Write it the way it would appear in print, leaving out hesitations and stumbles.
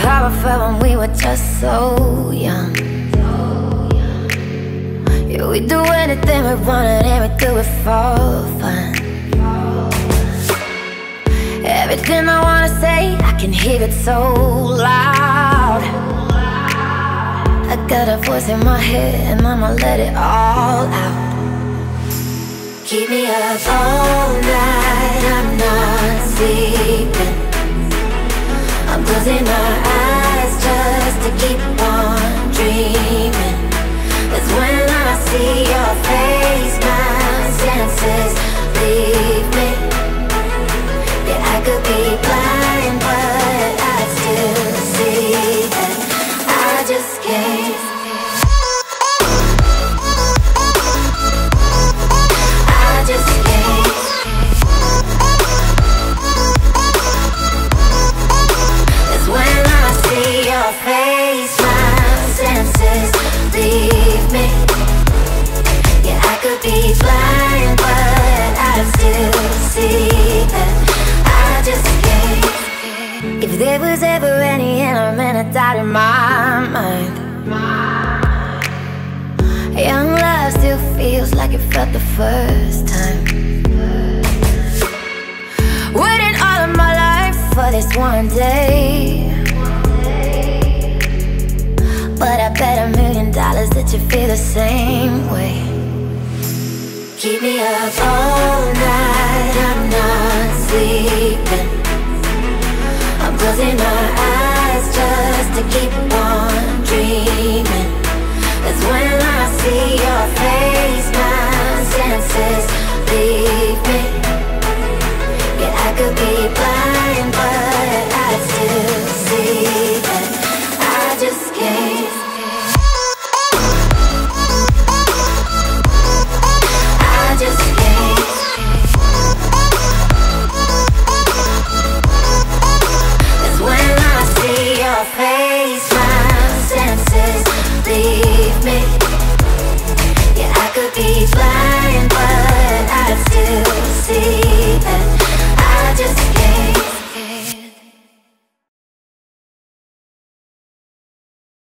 how I felt when we were just so young. Yeah, we do anything we wanted and we do it for fun. Everything I wanna say, I can hear it so loud. I got a voice in my head and I'ma let it all out. Keep me up all night, I'm not sleeping. I'm closing my eyes just to keep on dreaming. That's when I see your face, my senses leave me. Yeah, I could be blind, but I still see that I just can't. I just can't. It's when I see your face, my senses leave me. Yeah, I could be blind, but I still see that I just can't. If there was ever any element of doubt in my mind, young love still feels like it felt the first time. Waiting all of my life for this one day, but I bet $1,000,000 that you feel the same way. Keep me up all night, I'm not sleeping. I'm closing my eyes just to keep on dreaming. That's when I see your face, my senses leave me. Yeah, I could be blind, but I still see that I just can't. I just can't. It's when I see your face, my senses leave me. Yeah, I could be blind, but I still